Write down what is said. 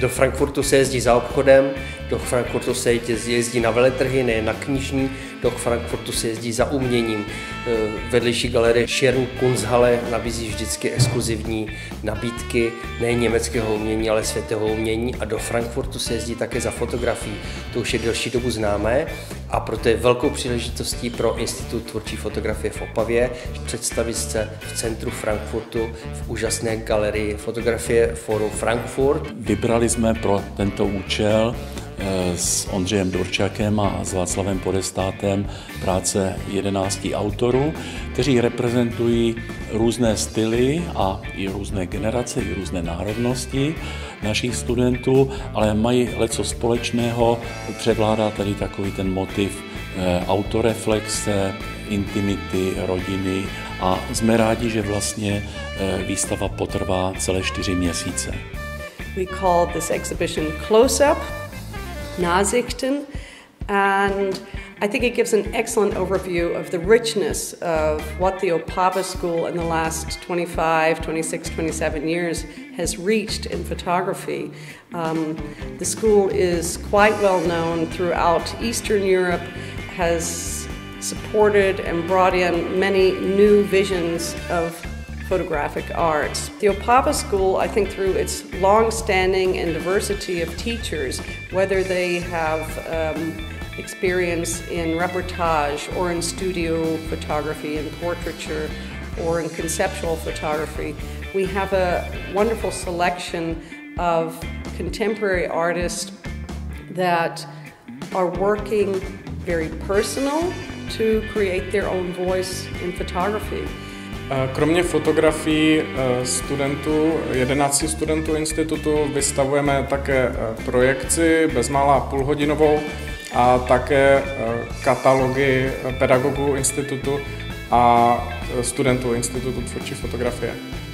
Do Frankfurtu se jezdí za obchodem, do Frankfurtu se jezdí na veletrhy, ne na knižní, do Frankfurtu se jezdí za uměním. Vedlejší galerie Schirn Kunsthalle nabízí vždycky exkluzivní nabídky nejen německého umění, ale světového umění, a do Frankfurtu se jezdí také za fotografií. To už je delší dobu známé a proto je velkou příležitostí pro Institut tvůrčí fotografie v Opavě představit se v centru Frankfurtu v úžasné galerii Fotografie Forum Frankfurt. Vybrali jsme pro tento účel s Ondřejem Dorčakem a s Václavem Podestátem práce 11 autorů, kteří reprezentují různé styly a i různé generace, i různé národnosti našich studentů, ale mají leco společného, převládá tady takový ten motiv autoreflexe, intimity, rodiny, a jsme rádi, že vlastně výstava potrvá celé 4 měsíce. We call this exhibition Close-Up, Nachsichten, and I think it gives an excellent overview of the richness of what the OPAVA School in the last 25, 26, 27 years has reached in photography. The school is quite well known throughout Eastern Europe, has supported and brought in many new visions of photographic arts. The OPAVA School, I think through its long-standing and diversity of teachers, whether they have experience in reportage or in studio photography and portraiture or in conceptual photography, we have a wonderful selection of contemporary artists that are working very personal to create their own voice in photography. Kromě fotografií 11 studentů institutu vystavujeme také projekci bezmála půlhodinovou a také katalogy pedagogů institutu a studentů Institutu tvůrčí fotografie.